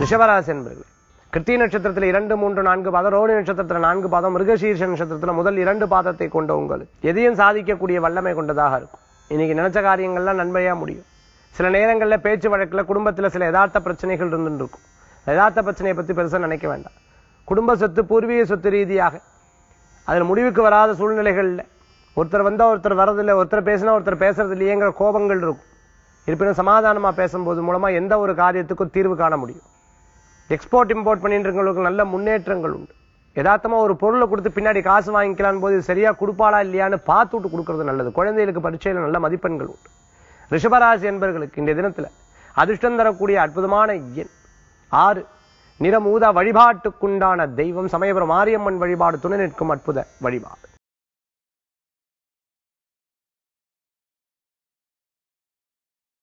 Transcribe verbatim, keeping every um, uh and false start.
ரிஷபராசி என்பர்கள் கிருத்திகை நட்சத்திரத்தில் இரண்டு மூன்று நான்கு பாதம், ரோஹிணி நட்சத்திரத்தில் நான்கு பாதம், மிருகசீர்ஷ நட்சத்திரத்தில் முதல் இரண்டு பாதத்தை கொண்ட உங்களுக்கு எதையும் சாதிக்கக்கூடிய வல்லமை கொண்டதாக இருக்கும். இன்னைக்கு நினைச்ச காரியங்கள்லாம் நன்மையா முடியும். சில நேரங்களில் பேச்சு வழக்கில் குடும்பத்தில் சில யதார்த்த பிரச்சனைகள் இருந்துட்டு இருக்கும். யதார்த்த பிரச்சனையை பற்றி பெருசாக நினைக்க வேண்டாம். குடும்ப சொத்து பூர்வீக சொத்து ரீதியாக அதில் முடிவுக்கு வராத சூழ்நிலைகளில் ஒருத்தர் வந்தால் ஒருத்தர் வரதில்லை, ஒருத்தர் பேசினா ஒருத்தர் பேசுறது இல்லையேங்கிற கோபங்கள் இருக்கும். இருப்பினும் சமாதானமாக பேசும்போது மூலமாக எந்த ஒரு காரியத்துக்கும் தீர்வு காண முடியும். எக்ஸ்போர்ட் இம்போர்ட் பண்ணிட்டு இருக்கவங்களுக்கு நல்ல முன்னேற்றங்கள் உண்டு. யதார்த்தமா ஒரு பொருளை கொடுத்து பின்னாடி காசு வாங்கிக்கலாம் போது சரியா கொடுப்பாளா இல்லையான்னு பார்த்து விட்டு கொடுக்கறது நல்லது. குழந்தைகளுக்கு பரீட்சையில் நல்ல மதிப்பெண்கள் உண்டு. ரிஷபராசி என்பவர்களுக்கு இந்த தினத்துல அதிர்ஷ்டம் தரக்கூடிய அற்புதமான எண் ஆறு. நிறமூதா. வழிபாட்டுக்குண்டான தெய்வம் சமயபுரம் மாரியம்மன் வழிபாடு துணை நிற்கும் அற்புத வழிபாடு.